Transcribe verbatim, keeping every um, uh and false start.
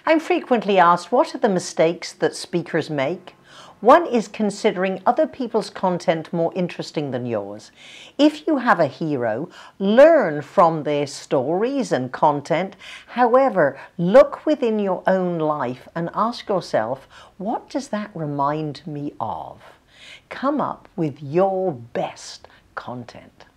I'm frequently asked, what are the mistakes that speakers make? One is considering other people's content more interesting than yours. If you have a hero, learn from their stories and content. However, look within your own life and ask yourself, what does that remind me of? Come up with your best content.